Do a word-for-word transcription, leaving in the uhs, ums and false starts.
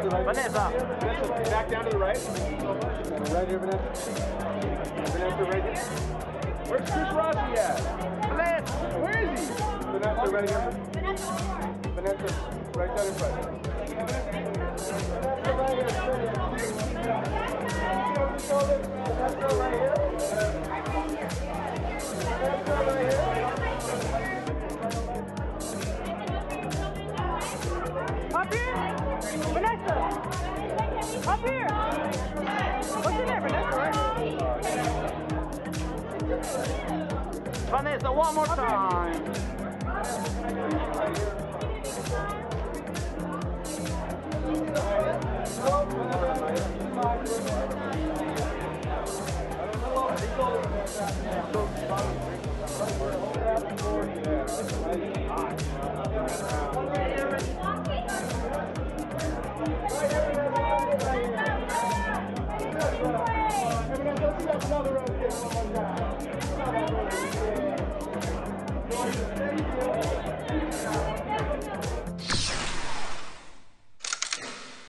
Vanessa. Vanessa, back down to the right. Right here, Vanessa. Vanessa, right here. Where's Chris Rossi at? Vanessa. Where is he? Vanessa, right here. Vanessa, right down in front. Vanessa, right here. Vanessa, right here. Vanessa, right here. Up here? Vanessa! Up here! What's in there, Vanessa, right? Vanessa, one more time. Another road, one more time.